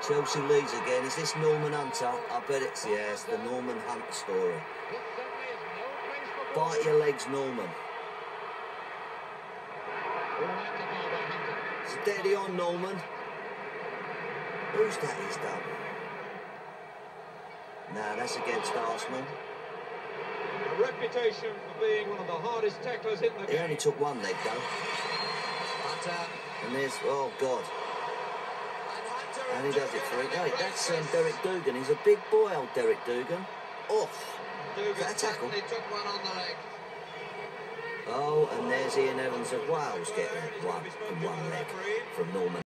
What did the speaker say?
Chelsea leads again. Is this Norman Hunter? I bet it's, yeah, it's the Norman Hunter story. Bite your legs, Norman. Steady on, Norman. Who's that he's done? Nah, that's against Arsenal. A reputation for being one of the hardest tacklers in the game. He only took one leg, though. And there's, oh, God. And he does it for it. Hey, that's Derek Dougan. He's a big boy, old Derek Dougan. Off. Is that a tackle? Took one on the leg. Oh, and there's Ian Evans of Wales getting one leg from Norman.